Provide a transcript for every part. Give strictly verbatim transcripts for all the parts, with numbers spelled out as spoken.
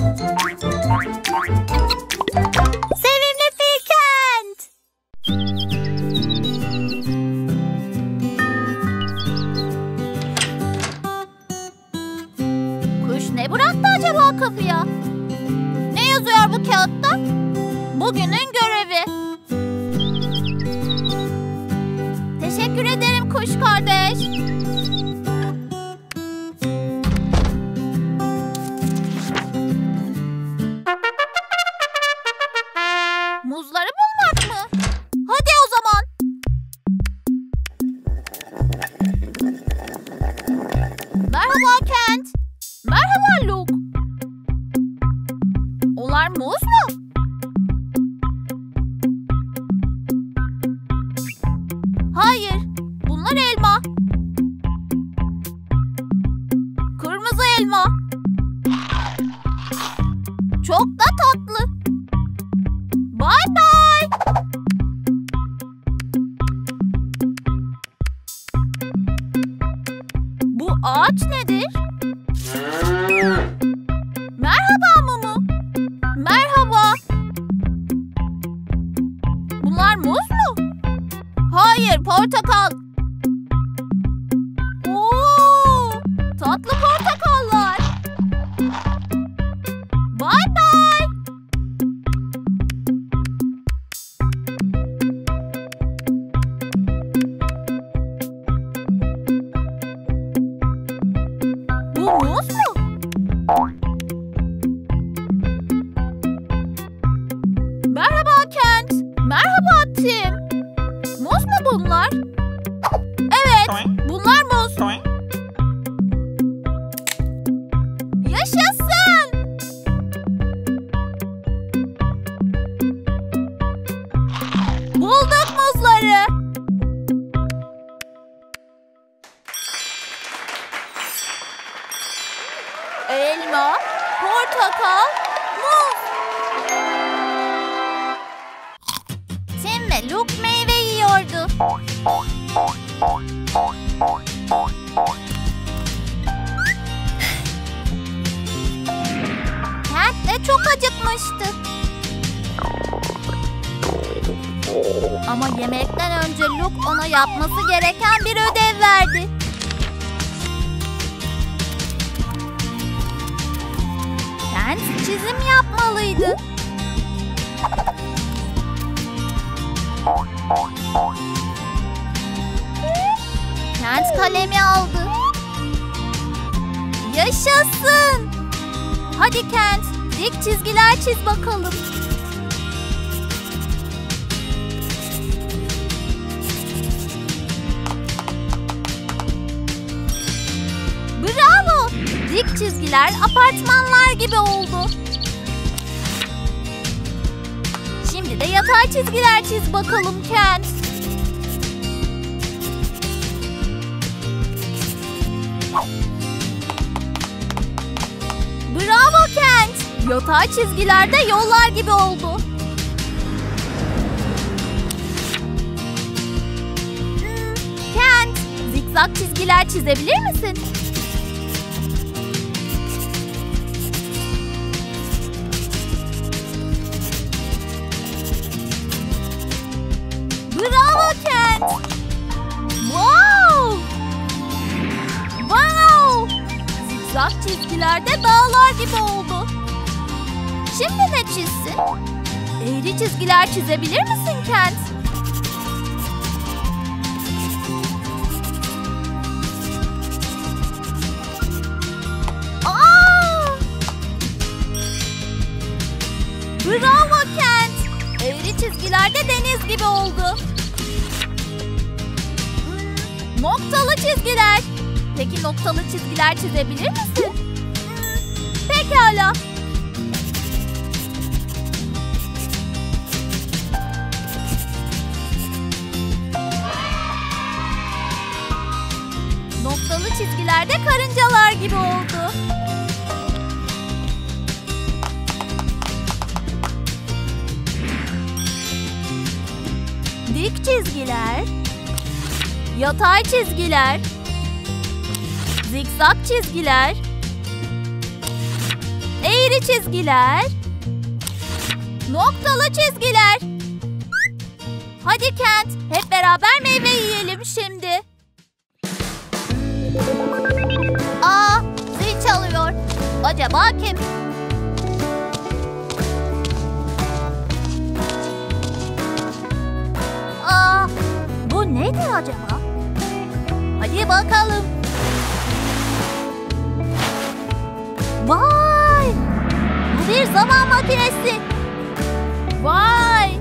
Sevimli Firkent. Kuş ne bıraktı acaba kapıya? Ne yazıyor bu kağıtta? Bugünün görevi. Teşekkür ederim kuş kardeş. Muzları bulmak mı? Hadi o zaman. Merhaba Kent. Merhaba Luke. Onlar muz mu? Hayır, bunlar elma. Kırmızı elma. Çok da tatlı. Bye bye. Bu ağaç nedir? Merhaba Mumu. Merhaba. Bunlar muz mu? Hayır, portakal. Oo, tatlı portakallar. Bye bye. Bu muz mu? Merhaba Kent. Merhaba Tim. Muz mu bunlar? Evet, bunlar muz. Yaşasın! Bulduk muzları. Elma, portakal, muz. Tim ve Luke meyve yiyordu. Kent de çok acıkmıştı. Ama yemekten önce Luke ona yapması gereken bir ödev verdi. Kent çizim yapmalıydı. Kent kalemi aldı. Yaşasın! Hadi Kent, dik çizgiler çiz bakalım. Bravo! Dik çizgiler apartmanlar gibi oldu. Şimdi de yatay çizgiler çiz bakalım Kent. Bravo Kent! Yatay çizgilerde yollar gibi oldu. Hmm, Kent, zikzak çizgiler çizebilir misin? Bravo Kent! Wow! Wow! Zikzak çizgilerde dağlar gibi oldu. Şimdi ne çizsin? Eğri çizgiler çizebilir misin Kent? Aa! Bravo Kent! Eğri çizgilerde deniz gibi oldu. Hmm, noktalı çizgiler. Peki noktalı çizgiler çizebilir misin? Hmm, pekala. Noktalı çizgilerde karıncalar gibi oldu. Dik çizgiler, yatay çizgiler, zikzak çizgiler, eğri çizgiler. Noktalı çizgiler. Hadi Kent, hep beraber meyve yiyelim şimdi. Aa, zil çalıyor. Acaba kim? Aa, bu nedir acaba? Hadi bakalım. Vay! Bu bir zaman makinesi. Vay!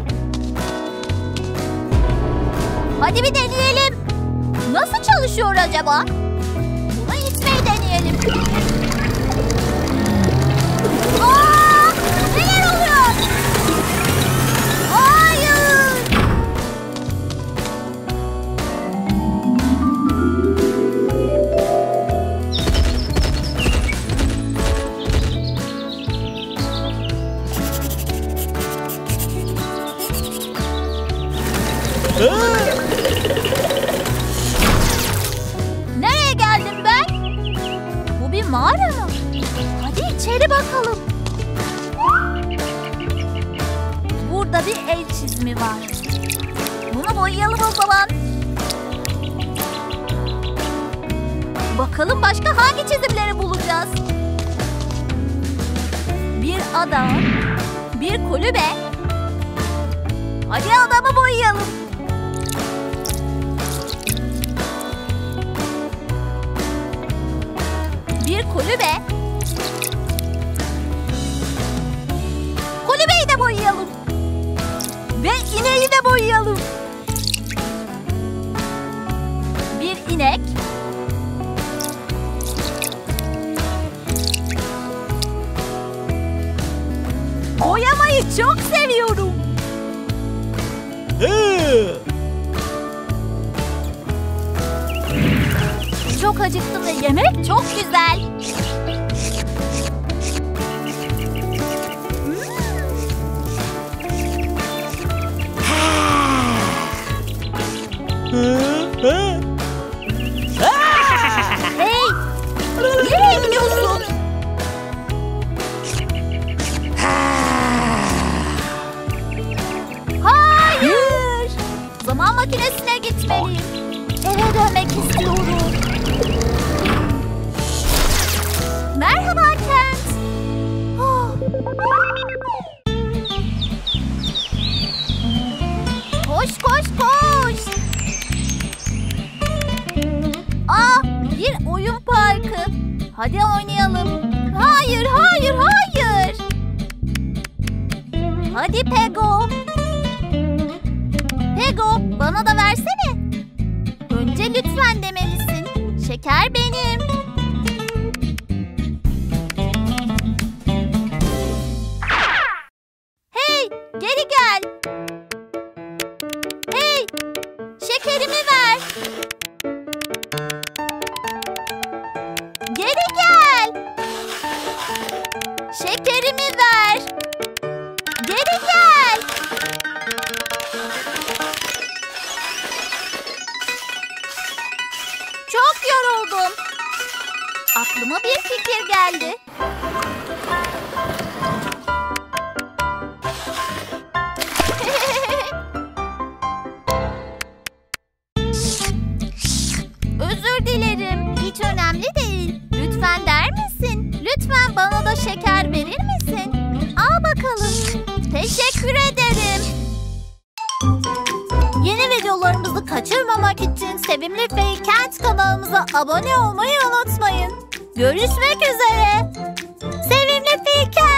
Hadi bir deneyelim. Nasıl çalışıyor acaba? Bunu itmeyi deneyelim. Aa! Neler oluyor? Hayır! Nereye geldim ben? Bu bir mağara mı? Hadi içeri bakalım. Burada bir el çizimi var. Bunu boyayalım o zaman. Bakalım başka hangi çizimleri bulacağız? Bir adam, bir kulübe. Hadi adamı boyayalım. Bir kulübe. Kulübeyi de boyayalım. Ve ineği de boyayalım. Bir inek. Boyamayı çok seviyorum. Çok acıktım ve yemek çok güzel. Hey! Nereye gidiyorsun? Hayır! Zaman makinesine gitmeliyim. Eve dönmek istiyorum. Merhaba Kent. Oh. Koş koş koş. Aa, bir oyun parkı. Hadi oynayalım. Hayır hayır hayır. Hadi Pego. Pego, bana da versene. Önce lütfen demelisin. Şeker benim. Hey, geri gel. Hey, şekerimi ver. Geri gel. Şekerimi ver. Geri gel. Çok yoruldum. Aklıma bir fikir geldi. Özür dilerim. Hiç önemli değil. Lütfen der misin? Lütfen bana da şeker verir misin? Al bakalım. Teşekkür ederim. Yeni videolarımızı kaçırmamak için Sevimli Faye Kent kanalımıza abone olmayı unutmayın. Görüşmek üzere. Sevimli Faye Kent.